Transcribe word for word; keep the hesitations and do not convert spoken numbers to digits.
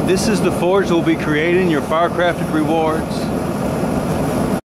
This is the forge that will be creating your Firecrafted rewards.